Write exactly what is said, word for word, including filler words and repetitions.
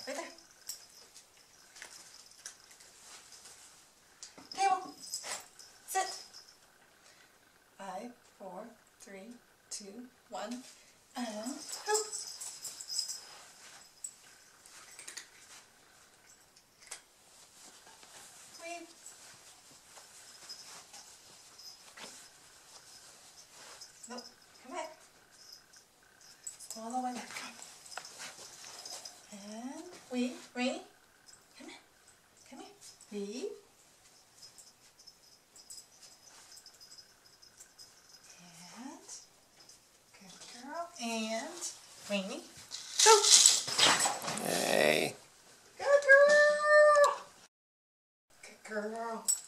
Right there. Table. Sit. Five, four, three, two, one, and hoop. Weave. Nope. Come back. All the way back. Come. And weave. Rainy. Come here. Come here. Weave. And good girl. And Rainy. Go. Hey. Good girl. Good girl.